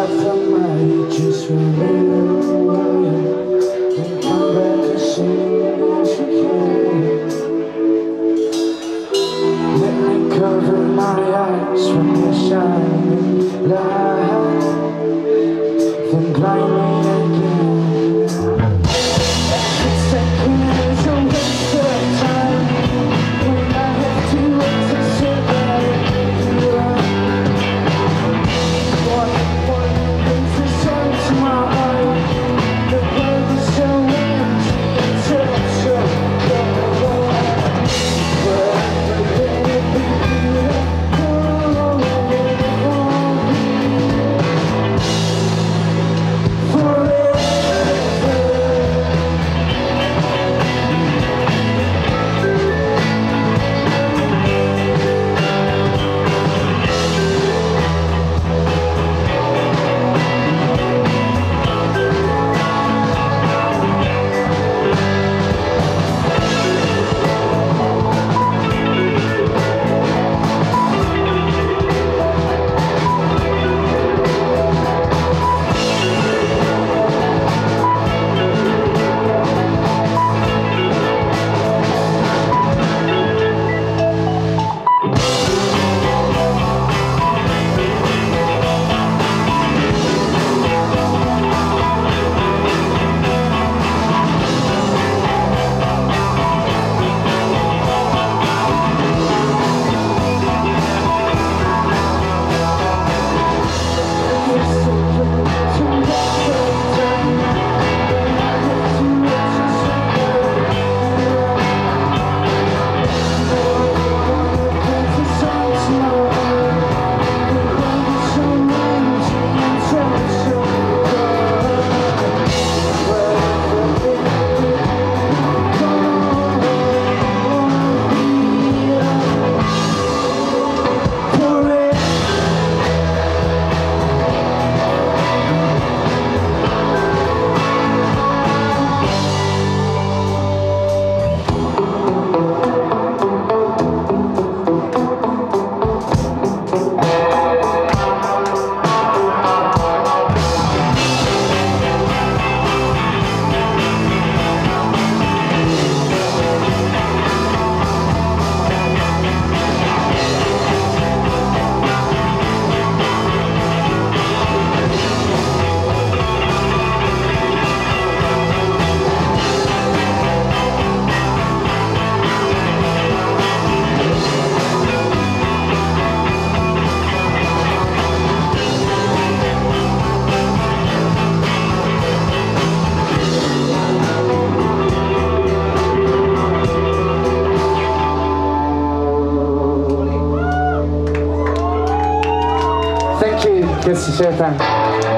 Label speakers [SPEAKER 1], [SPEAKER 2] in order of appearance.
[SPEAKER 1] might just run away and come back as soon as you can. Let me cover my eyes from your shining light, then blind me again. It's taking us a waste of time when I have to wait to survive you. One brings the sun to my eye. The world is so empty and so cold.
[SPEAKER 2] Thank you, Mr. Shefan.